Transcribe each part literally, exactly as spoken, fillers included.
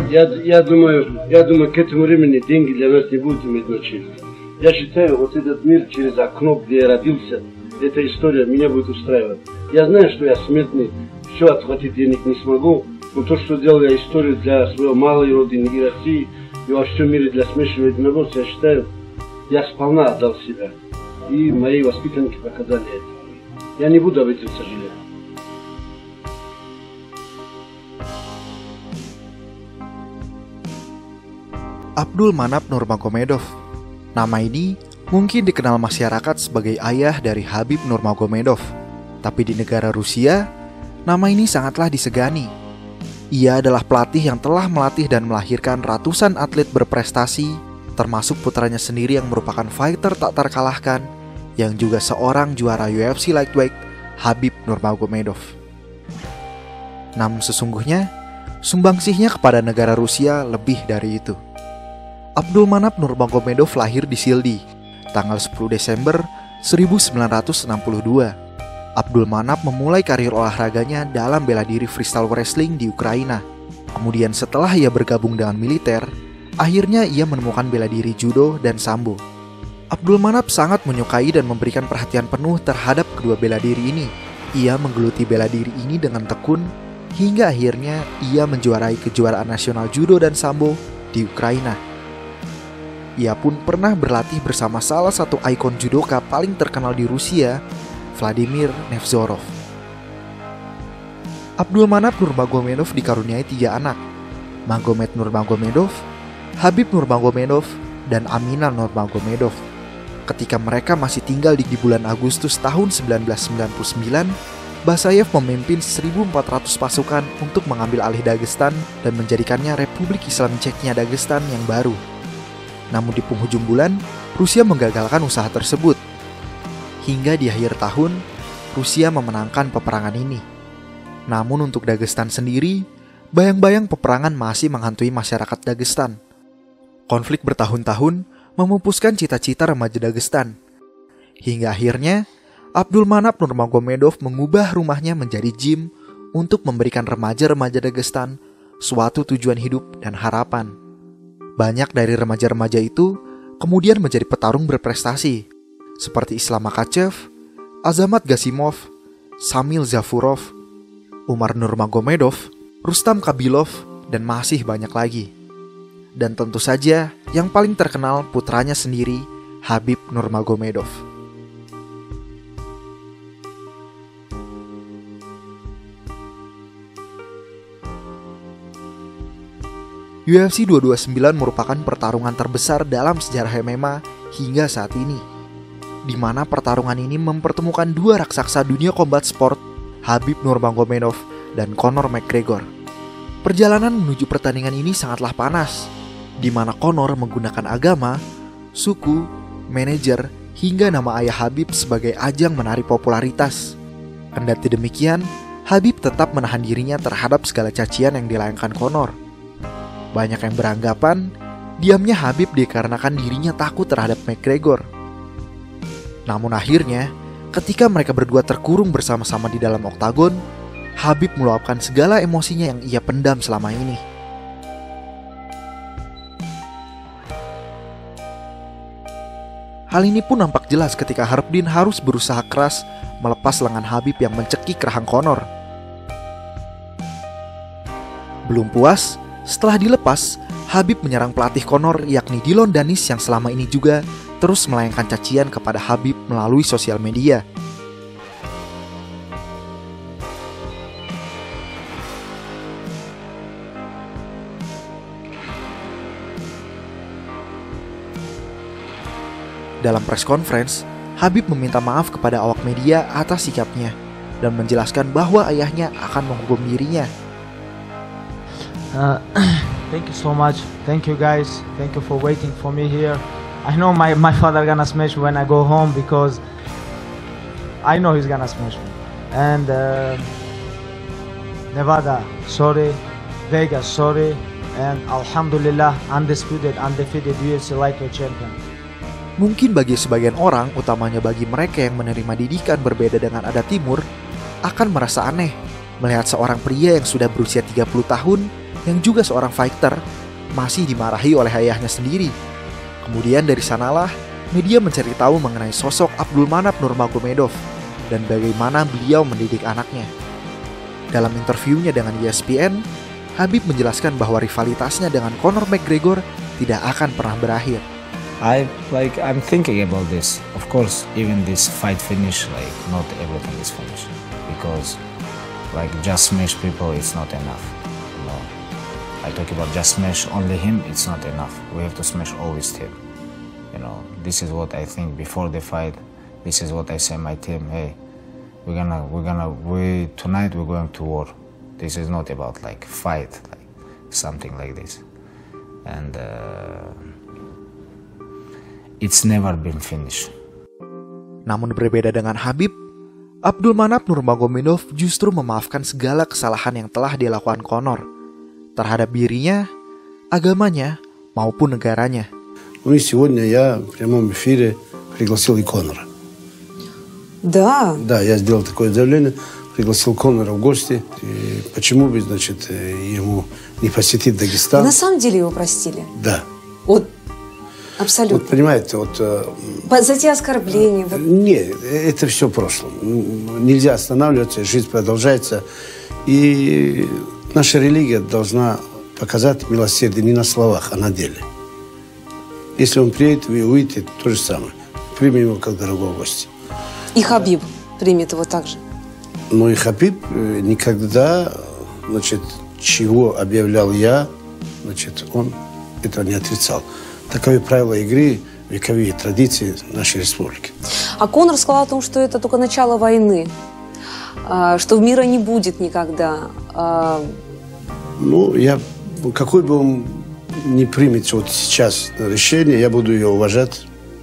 Я, я думаю, я думаю, к этому времени деньги для нас не будут иметь значения. Я считаю, вот этот мир через окно, где я родился, эта история меня будет устраивать. Я знаю, что я смертный, все отхватить денег не смогу, но то, что делал я историю для своей малой родины и России, и во всем мире для смешанного единоборства, я считаю, я сполна отдал себя. И мои воспитанники показали это. Я не буду об этом сожалеть. Abdul Manap Nurmagomedov. Nama ini mungkin dikenal masyarakat sebagai ayah dari Khabib Nurmagomedov. Tapi di negara Rusia, nama ini sangatlah disegani. Ia adalah pelatih yang telah melatih dan melahirkan ratusan atlet berprestasi, termasuk putranya sendiri yang merupakan fighter tak terkalahkan, yang juga seorang juara U F C lightweight, Khabib Nurmagomedov. Namun sesungguhnya, sumbangsihnya kepada negara Rusia lebih dari itu. Abdul Manap Nurmagomedov lahir di Sildi, tanggal sepuluh Desember seribu sembilan ratus enam puluh dua. Abdul Manap memulai karir olahraganya dalam bela diri freestyle wrestling di Ukraina. Kemudian setelah ia bergabung dengan militer, akhirnya ia menemukan bela diri judo dan sambo. Abdul Manap sangat menyukai dan memberikan perhatian penuh terhadap kedua bela diri ini. Ia menggeluti bela diri ini dengan tekun, hingga akhirnya ia menjuarai kejuaraan nasional judo dan sambo di Ukraina. Ia pun pernah berlatih bersama salah satu ikon judoka paling terkenal di Rusia, Vladimir Nevzorov. Abdul Manap Nurmagomedov dikaruniai tiga anak, Magomed Nurmagomedov, Khabib Nurmagomedov, dan Amina Nurmagomedov. Ketika mereka masih tinggal di, di bulan Agustus tahun seribu sembilan ratus sembilan puluh sembilan, Basayev memimpin seribu empat ratus pasukan untuk mengambil alih Dagestan dan menjadikannya Republik Islam Chechnya Dagestan yang baru. Namun di penghujung bulan, Rusia menggagalkan usaha tersebut. Hingga di akhir tahun, Rusia memenangkan peperangan ini. Namun untuk Dagestan sendiri, bayang-bayang peperangan masih menghantui masyarakat Dagestan. Konflik bertahun-tahun memupuskan cita-cita remaja Dagestan. Hingga akhirnya, Abdul Manap Nurmagomedov mengubah rumahnya menjadi gym untuk memberikan remaja-remaja Dagestan suatu tujuan hidup dan harapan. Banyak dari remaja-remaja itu kemudian menjadi petarung berprestasi, seperti Islam Makhachev, Azamat Gasimov, Samil Zafurov, Umar Nurmagomedov, Rustam Kabilov, dan masih banyak lagi. Dan tentu saja yang paling terkenal putranya sendiri, Khabib Nurmagomedov. U F C dua dua sembilan merupakan pertarungan terbesar dalam sejarah M M A hingga saat ini, di mana pertarungan ini mempertemukan dua raksasa dunia combat sport, Khabib Nurmagomedov dan Conor McGregor. Perjalanan menuju pertandingan ini sangatlah panas, di mana Conor menggunakan agama, suku, manajer, hingga nama ayah Khabib sebagai ajang menarik popularitas. Kendati demikian, Khabib tetap menahan dirinya terhadap segala cacian yang dilayangkan Conor. Banyak yang beranggapan diamnya Khabib dikarenakan dirinya takut terhadap McGregor. Namun akhirnya, ketika mereka berdua terkurung bersama-sama di dalam oktagon, Khabib meluapkan segala emosinya yang ia pendam selama ini. Hal ini pun nampak jelas ketika Harbin harus berusaha keras melepas lengan Khabib yang mencekik rahang Conor. Belum puas, setelah dilepas, Khabib menyerang pelatih Conor yakni Dillon Danis yang selama ini juga terus melayangkan cacian kepada Khabib melalui sosial media. Dalam press conference, Khabib meminta maaf kepada awak media atas sikapnya dan menjelaskan bahwa ayahnya akan menghukum dirinya. Uh, thank you so much. Thank you guys. Thank you for waiting for me here. I know my, my father gonna smash me when I go home because I know he's gonna smash me. And uh, Nevada, sorry. Vegas, sorry. And Alhamdulillah, undisputed, undefeated U F C lightweight champion. Mungkin bagi sebagian orang, utamanya bagi mereka yang menerima didikan berbeda dengan adat timur, akan merasa aneh melihat seorang pria yang sudah berusia tiga puluh tahun yang juga seorang fighter, masih dimarahi oleh ayahnya sendiri. Kemudian dari sanalah media mencari tahu mengenai sosok Abdulmanap Nurmagomedov dan bagaimana beliau mendidik anaknya. Dalam interviunya dengan E S P N, Khabib menjelaskan bahwa rivalitasnya dengan Conor McGregor tidak akan pernah berakhir. I like I'm thinking about this. Of course, even this fight finish, like not everything is finished because like just smash people it's not enough. You know, I talk about just smash only him, it's not enough. We have to smash always team. You know, this is what I think before the fight. This is what I say my team. Hey, we're gonna we're gonna we tonight we're going to war. This is not about like fight, like something like this, and. Uh, It's never been finished. Namun berbeda dengan Khabib, Abdulmanap Nurmagomedov justru memaafkan segala kesalahan yang telah dilakukan Conor terhadap dirinya, agamanya, maupun negaranya. Ну и сегодня я в прямом эфире пригласил и Конора. Да. Да, я сделал такое заявление, пригласил Конора в гости. И почему бы, значит, ему не посетить Дагестан? Вы на самом деле его простили? Да. Вот. Абсолютно. Вот понимаете, вот... За те оскорбления? Вот. Нет, это все в прошлом. Нельзя останавливаться, жизнь продолжается. И наша религия должна показать милосердие не на словах, а на деле. Если он приедет, вы увидите то же самое. Примем его как дорогого гостя. И Кhabib примет его также? Ну и Кhabib никогда, значит, чего объявлял я, значит, он этого не отрицал. Таковы правила игры, вековые традиции нашей республики. А Конор сказал о том, что это только начало войны, что мира не будет никогда. Ну, я, какой бы он ни примет вот сейчас решение, я буду ее уважать.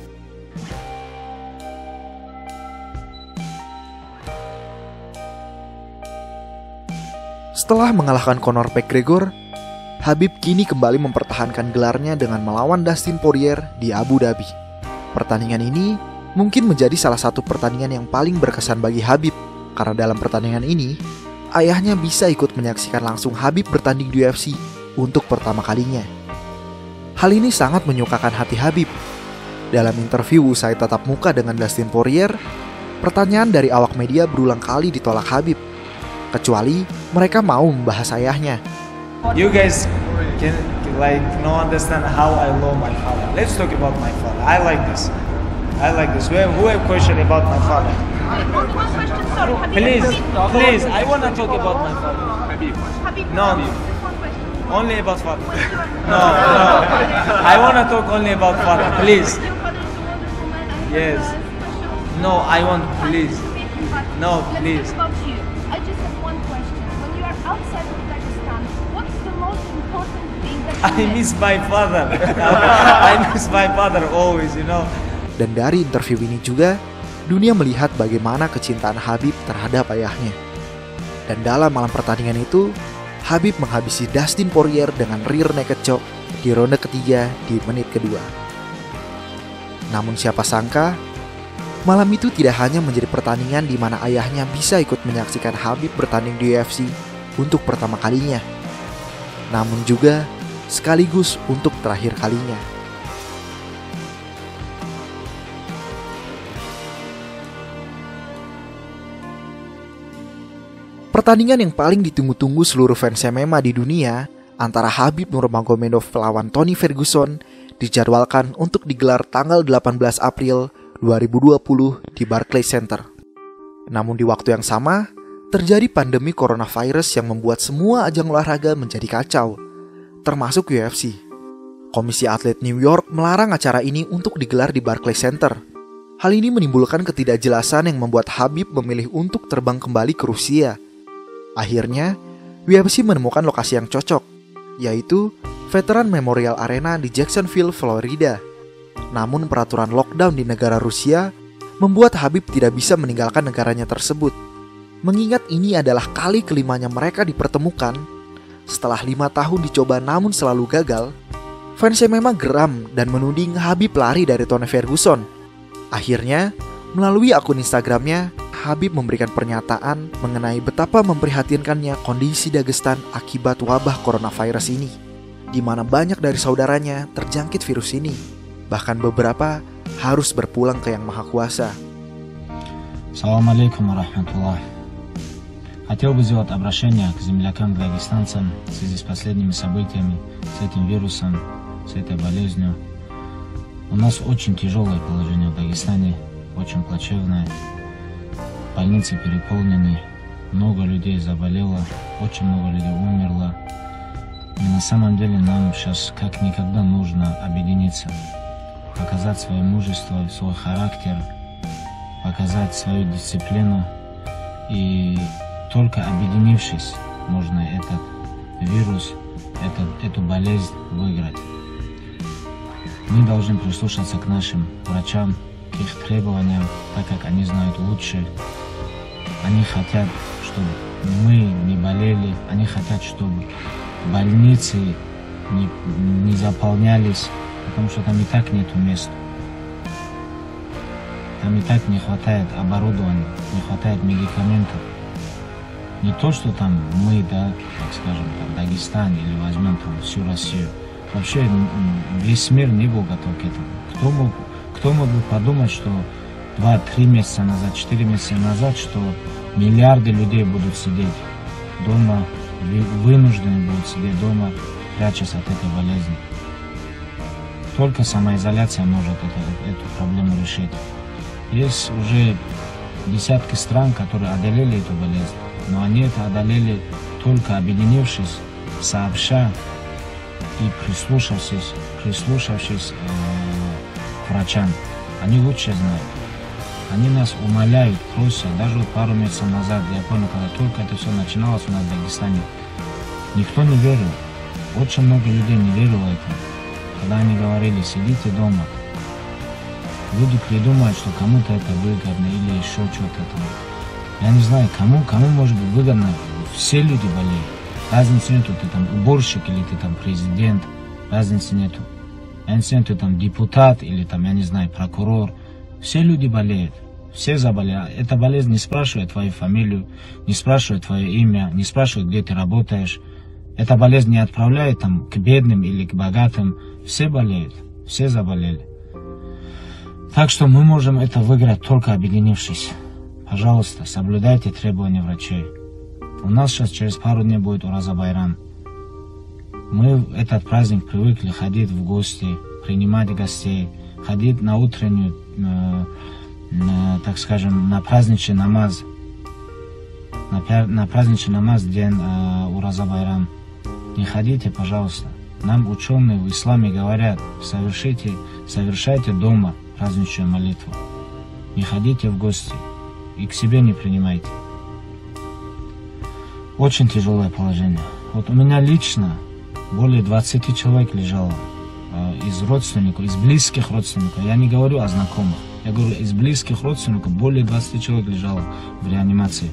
Setelah mengalahkan Conor McGregor, Khabib kini kembali mempertahankan gelarnya dengan melawan Dustin Poirier di Abu Dhabi. Pertandingan ini mungkin menjadi salah satu pertandingan yang paling berkesan bagi Khabib, karena dalam pertandingan ini, ayahnya bisa ikut menyaksikan langsung Khabib bertanding di U F C untuk pertama kalinya. Hal ini sangat menyukakan hati Khabib. Dalam interview usai tatap muka dengan Dustin Poirier, pertanyaan dari awak media berulang kali ditolak Khabib, kecuali mereka mau membahas ayahnya. You guys can like no understand how I love my father. Let's talk about my father. I like this. I like this. Who have, who have question about my father? Please, please. I wanna talk about my father. No, only about father. No, no. I wanna talk only about father. Please. Yes. No, I want please. No, please. I just have one question. When you are outside of Dagestan, what's the most important thing that I miss my father. I miss my father always, you know. Dan dari interview ini juga, dunia melihat bagaimana kecintaan Khabib terhadap ayahnya. Dan dalam malam pertandingan itu, Khabib menghabisi Dustin Poirier dengan rear naked choke di ronde ketiga di menit kedua. Namun siapa sangka, malam itu tidak hanya menjadi pertandingan di mana ayahnya bisa ikut menyaksikan Khabib bertanding di U F C untuk pertama kalinya, namun juga sekaligus untuk terakhir kalinya. Pertandingan yang paling ditunggu-tunggu seluruh fans M M A di dunia antara Khabib Nurmagomedov melawan Tony Ferguson dijadwalkan untuk digelar tanggal delapan belas April dua ribu dua puluh di Barclays Center. Namun di waktu yang sama, terjadi pandemi coronavirus yang membuat semua ajang olahraga menjadi kacau, termasuk U F C. Komisi Atlet New York melarang acara ini untuk digelar di Barclays Center. Hal ini menimbulkan ketidakjelasan yang membuat Khabib memilih untuk terbang kembali ke Rusia. Akhirnya, U F C menemukan lokasi yang cocok, yaitu Veteran Memorial Arena di Jacksonville, Florida. Namun peraturan lockdown di negara Rusia membuat Khabib tidak bisa meninggalkan negaranya tersebut. Mengingat ini adalah kali kelimanya mereka dipertemukan, setelah lima tahun dicoba namun selalu gagal, fans M M A geram dan menuding Khabib lari dari Tony Ferguson. Akhirnya, melalui akun Instagramnya, Habib memberikan pernyataan mengenai betapa memprihatinkannya kondisi Dagestan akibat wabah coronavirus ini, di mana banyak dari saudaranya terjangkit virus ini. Bahkan beberapa harus berpulang ke Yang Maha Kuasa. Assalamualaikum warahmatullahi. Хотел бы сделать обращение к землякам, к дагестанцам в связи с последними событиями, с этим вирусом, с этой болезнью. У нас очень тяжелое положение в Дагестане, очень плачевное. Больницы переполнены, много людей заболело, очень много людей умерло. И на самом деле нам сейчас как никогда нужно объединиться, показать свое мужество, свой характер, показать свою дисциплину. И только объединившись, можно этот вирус, этот, эту болезнь выиграть. Мы должны прислушаться к нашим врачам, к их требованиям, так как они знают лучше. Они хотят, чтобы мы не болели, они хотят, чтобы больницы не, не заполнялись, потому что там и так нету мест. Там и так не хватает оборудования, не хватает медикаментов. Не то, что там мы, да, так скажем, там Дагестан или возьмем там всю Россию. Вообще весь мир не был готов к этому. Кто мог, кто мог бы подумать, что два-три месяца назад, четыре месяца назад, что миллиарды людей будут сидеть дома, вынуждены будут сидеть дома, прячась от этой болезни. Только самоизоляция может это, эту проблему решить. Есть уже десятки стран, которые одолели эту болезнь, но они это одолели только объединившись, сообща и прислушавшись, прислушавшись э, к врачам. Они лучше знают. Они нас умоляют, просят. Даже вот пару месяцев назад, я помню, когда только это все начиналось у нас в Дагестане, никто не верил. Очень много людей не верило этому. Когда они говорили, сидите дома. Люди придумают, что кому-то это выгодно или еще что-то там. Я не знаю, кому, кому может быть выгодно. Все люди болеют. Разницы нету, ты там уборщик или ты там президент. Разницы нету. Разницы нету, ты там депутат или там, я не знаю, прокурор. Все люди болеют. Все заболели. Эта болезнь не спрашивает твою фамилию, не спрашивает твое имя, не спрашивает, где ты работаешь. Эта болезнь не отправляет там к бедным или к богатым. Все болеют. Все заболели. Так что мы можем это выиграть только объединившись. Пожалуйста, соблюдайте требования врачей. У нас сейчас через пару дней будет Ураза Байрам. Мы в этот праздник привыкли ходить в гости, принимать гостей, ходить на утреннюю, э, э, так скажем, на праздничный намаз. На, на праздничный намаз день э, Ураза Байрам. Не ходите, пожалуйста. Нам ученые в исламе говорят, совершите, совершайте дома праздничную молитву. Не ходите в гости и к себе не принимайте. Очень тяжелое положение. Вот у меня лично более двадцати человек лежало э, из родственников, из близких родственников. Я не говорю о знакомых. Я говорю, из близких родственников более двадцати человек лежало в реанимации.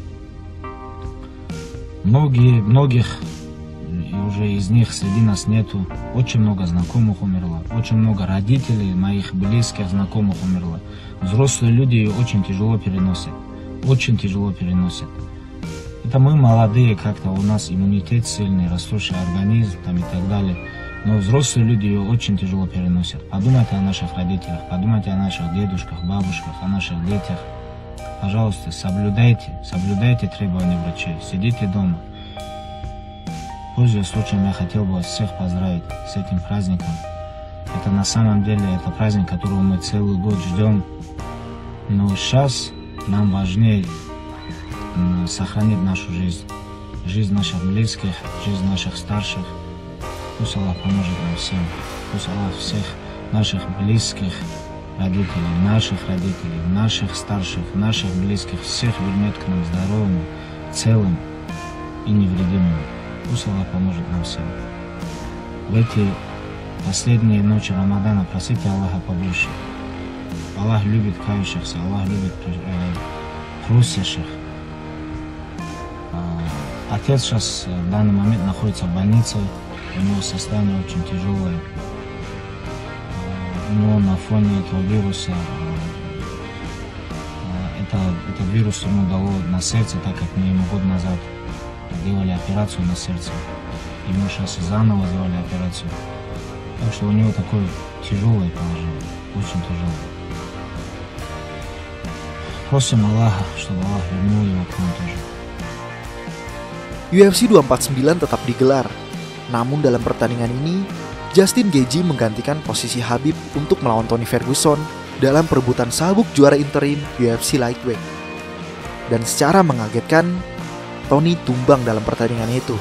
Многие, многих, и уже из них среди нас нету. Очень много знакомых умерло. Очень много родителей, моих близких знакомых умерло. Взрослые люди ее очень тяжело переносят. Очень тяжело переносят. Это мы молодые, как-то у нас иммунитет сильный, растущий организм там, и так далее. Но взрослые люди ее очень тяжело переносят. Подумайте о наших родителях, подумайте о наших дедушках, бабушках, о наших детях. Пожалуйста, соблюдайте, соблюдайте требования врачей, сидите дома. Пользуясь случаем, я хотел бы вас всех поздравить с этим праздником. Это на самом деле это праздник, которого мы целый год ждем. Но сейчас нам важнее сохранить нашу жизнь, жизнь наших близких, жизнь наших старших. Пусть Аллах поможет нам всем. Пусть Аллах всех наших близких родителей, наших родителей, наших старших, наших близких, всех вернет к нам здоровыми, целым и невредимыми. Пусть Аллах поможет нам всем. В эти последние ночи Рамадана просите Аллаха побольше. Аллах любит кающихся, Аллах любит э, просящих. Отец сейчас в данный момент находится в больнице, у него состояние очень тяжелое. Но на фоне этого вируса это, этот вирус ему дало на сердце, так как мы ему год назад делали операцию на сердце. Ему сейчас заново сделали операцию. Так что у него такое тяжелое положение, очень тяжелое. Просим Аллаха, чтобы Аллах вернул его к нам тоже. U F C dua empat sembilan tetap digelar. Namun dalam pertandingan ini, Justin Gaethje menggantikan posisi Khabib untuk melawan Tony Ferguson dalam perebutan sabuk juara interim U F C Lightweight. Dan secara mengagetkan, Tony tumbang dalam pertandingan itu.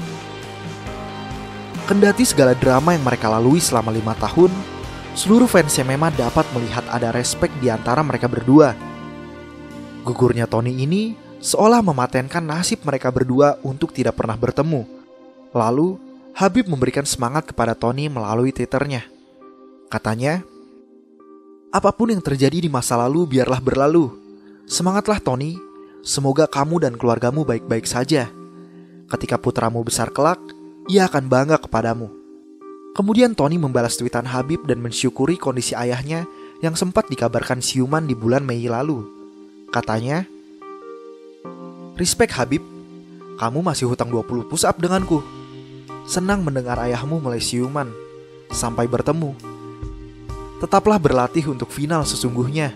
Kendati segala drama yang mereka lalui selama lima tahun, seluruh fans M M A dapat melihat ada respek di antara mereka berdua. Gugurnya Tony ini seolah mematenkan nasib mereka berdua untuk tidak pernah bertemu. Lalu, Khabib memberikan semangat kepada Tony melalui Twitternya. Katanya, "Apapun yang terjadi di masa lalu biarlah berlalu. Semangatlah Tony, semoga kamu dan keluargamu baik-baik saja. Ketika putramu besar kelak, ia akan bangga kepadamu." Kemudian Tony membalas tweetan Khabib dan mensyukuri kondisi ayahnya yang sempat dikabarkan siuman di bulan Mei lalu. Katanya, "Respect Khabib, kamu masih hutang dua puluh push up denganku. Senang mendengar ayahmu mulai siuman. Sampai bertemu. Tetaplah berlatih untuk final sesungguhnya."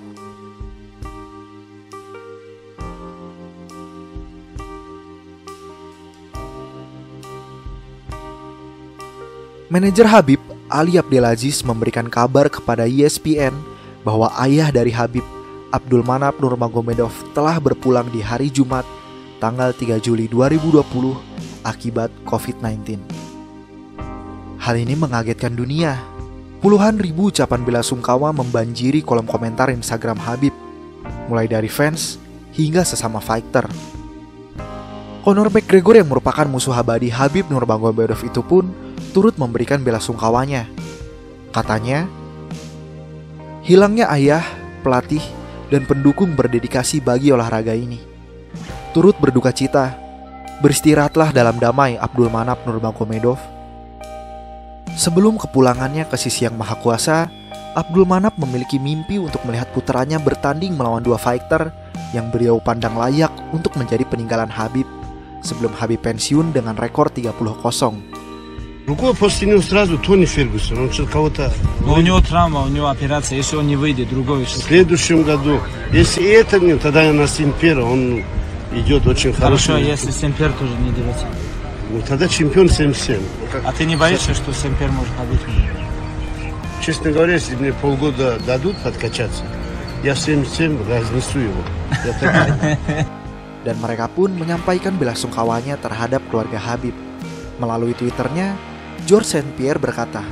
Manajer Khabib, Ali Abdelaziz, memberikan kabar kepada E S P N bahwa ayah dari Khabib, Abdulmanap Nurmagomedov, telah berpulang di hari Jumat, tanggal tiga Juli dua ribu dua puluh akibat covid sembilan belas. Hal ini mengagetkan dunia. Puluhan ribu ucapan bela sungkawa membanjiri kolom komentar Instagram Khabib, mulai dari fans hingga sesama fighter. Conor McGregor yang merupakan musuh abadi Khabib Nurmagomedov itu pun turut memberikan bela sungkawanya. Katanya, hilangnya ayah, pelatih, dan pendukung berdedikasi bagi olahraga ini. Turut berduka cita, beristirahatlah dalam damai Abdulmanap Nurmagomedov. Sebelum kepulangannya ke sisi yang maha kuasa, Abdulmanap memiliki mimpi untuk melihat putranya bertanding melawan dua fighter yang beliau pandang layak untuk menjadi peninggalan Khabib sebelum Khabib pensiun dengan rekor tiga puluh kosong. Другой после него сразу Тони Фергюсон, он что кого-то... Но у него травма, у него операция, если он не выйдет, другой... В следующем году, если это нет, тогда на Симпера, он идет очень хорошо. Хорошо, если Симпер тоже не дерется. Ну тогда чемпион семь семь. А ты не боишься, что Симпер может побить меня? Честно говоря, если мне полгода дадут подкачаться, я семь семь разнесу его. Я так... Dan mereka pun menyampaikan belasungkawanya terhadap keluarga Khabib. Melalui Twitternya, George Saint Pierre berkata,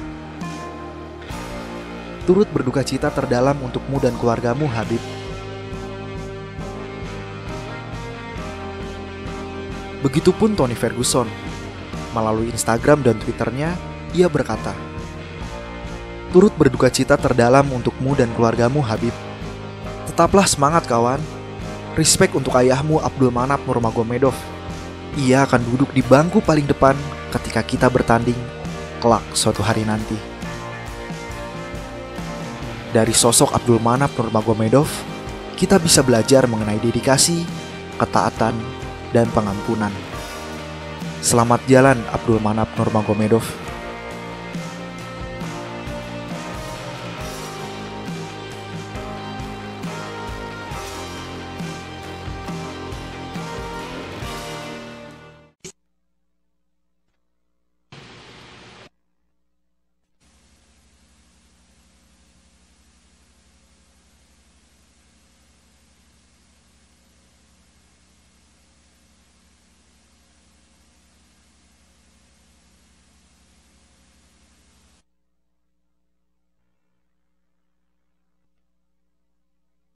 "Turut berduka cita terdalam untukmu dan keluargamu, Khabib." Begitupun Tony Ferguson. Melalui Instagram dan Twitternya, ia berkata, "Turut berduka cita terdalam untukmu dan keluargamu, Khabib. Tetaplah semangat kawan. Respect untuk ayahmu Abdulmanap Nurmagomedov. Ia akan duduk di bangku paling depan ketika kita bertanding kelak suatu hari nanti." Dari sosok Abdulmanap Nurmagomedov, kita bisa belajar mengenai dedikasi, ketaatan, dan pengampunan. Selamat jalan Abdulmanap Nurmagomedov.